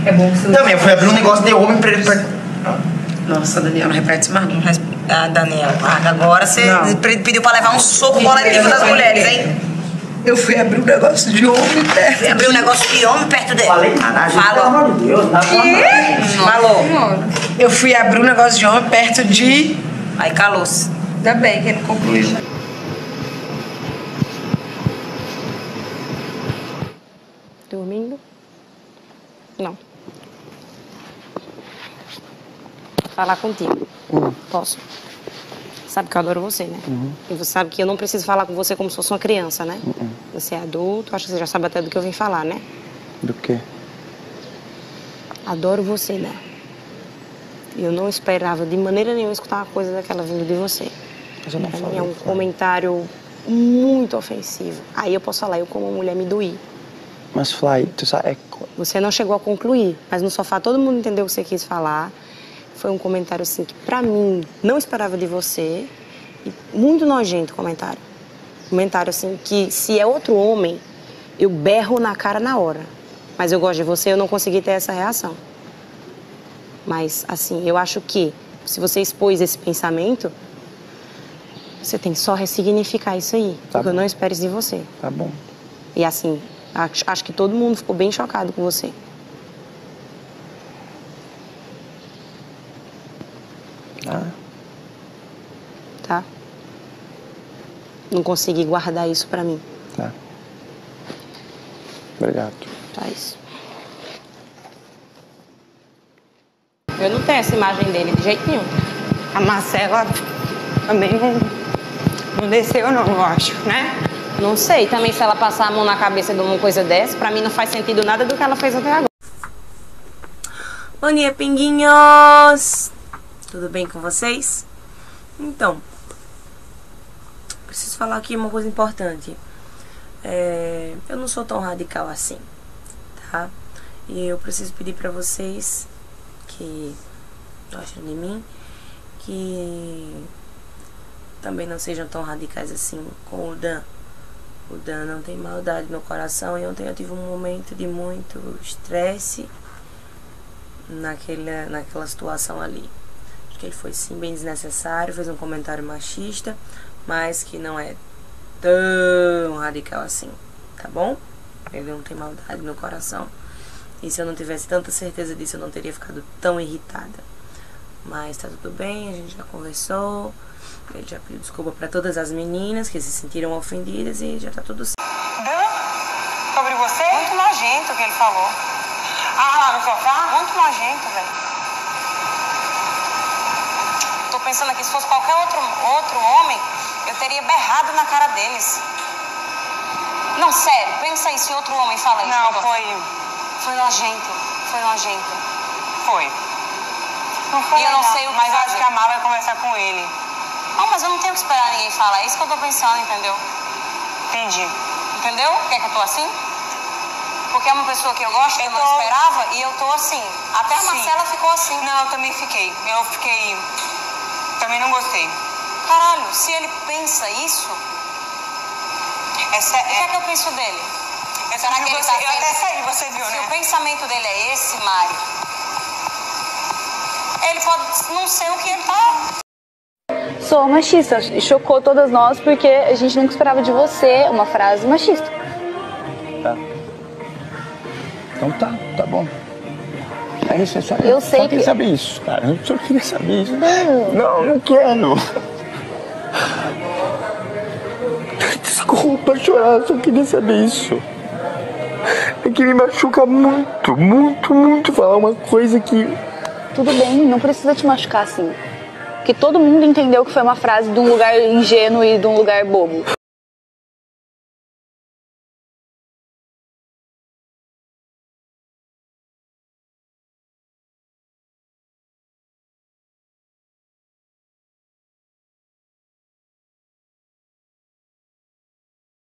É bom que você... Também, eu fui abrir um negócio de homem pra... Nossa, Daniel, não repete isso mais não. Ah, Daniel, agora você pediu pra levar um soco coletivo das mulheres, hein? Eu fui abrir um negócio de homem perto. Fui abrir um negócio de homem perto dele. Falei nada, gente, Falou. pelo amor de Deus. Falou. Eu fui abrir um negócio de homem perto de... Aí calou-se. Ainda bem que ele concluiu. Dormindo? Não. Falar contigo. Posso? Sabe que eu adoro você, né? E você sabe que eu não preciso falar com você como se fosse uma criança, né? Você é adulto, acho que você já sabe até do que eu vim falar, né? Do quê? Adoro você, né? E eu não esperava de maneira nenhuma escutar uma coisa daquela vindo de você. Mas eu não Pra falei. mim é um comentário muito ofensivo. Aí eu posso falar, eu como mulher me doí. Mas, Fly, tu sabe... Você não chegou a concluir, mas no sofá todo mundo entendeu o que você quis falar. Foi um comentário, assim, que pra mim, não esperava de você. E muito nojento o comentário. Comentário, assim, que se é outro homem, eu berro na cara na hora. Mas eu gosto de você, eu não consegui ter essa reação. Mas, assim, eu acho que se você expôs esse pensamento, você tem que só ressignificar isso aí. Tá porque bom. eu não espero isso de você. Tá bom. E, assim, acho que todo mundo ficou bem chocado com você. Ah, Tá? Não consegui guardar isso pra mim. tá. Obrigado. Tá isso. Eu não tenho essa imagem dele de jeito nenhum. A Marcela também não desceu, não, eu acho, né? Não sei também se ela passar a mão na cabeça de uma coisa dessa, pra mim não faz sentido nada do que ela fez até agora. Bom dia, pinguinhos! Tudo bem com vocês? Então, preciso falar aqui uma coisa importante. Eu não sou tão radical assim, tá? E eu preciso pedir pra vocês que gostam de mim, que também não sejam tão radicais assim com o Dan. O Dan não tem maldade no coração e ontem eu tive um momento de muito estresse naquela situação ali. Acho que ele foi sim bem desnecessário, fez um comentário machista, mas que não é tão radical assim, tá bom? Ele não tem maldade no coração. E se eu não tivesse tanta certeza disso, eu não teria ficado tão irritada. Mas tá tudo bem, a gente já conversou. Ele já pediu desculpa pra todas as meninas que se sentiram ofendidas e já tá tudo certo. Sobre você? Muito nojento o que ele falou. Ah, lá no sofá? Muito nojento, velho. Tô pensando aqui, se fosse qualquer outro homem, eu teria berrado na cara deles. Não, sério, pensa aí se outro homem fala isso. Não, Foi nojento, foi nojento. foi. Não foi E eu não legal, sei o que mas eu acho fazer. que a Má vai conversar com ele. Não, mas eu não tenho que esperar ninguém falar, é isso que eu tô pensando, entendeu? Entendi. Entendeu? Quer que eu tô assim? Porque é uma pessoa que eu gosto, eu não esperava, e eu tô assim. Até a Sim. Marcela ficou assim. Não, eu também fiquei. Eu fiquei... Também não gostei. Caralho, se ele pensa isso, o que é que eu penso dele? Será que ele tá Eu até saí, você viu, Se né? o pensamento dele é esse, Mari, ele pode não ser o que ele tá. Sou machista e chocou todas nós porque a gente nunca esperava de você uma frase machista. Tá. Então tá bom. É isso, só Eu sei queria que- saber isso, cara. Eu só queria saber isso. Não quero. Desculpa chorar, só queria saber isso. É que me machuca muito falar uma coisa que... Tudo bem, não precisa te machucar assim. Porque todo mundo entendeu que foi uma frase de um lugar ingênuo e de um lugar bobo.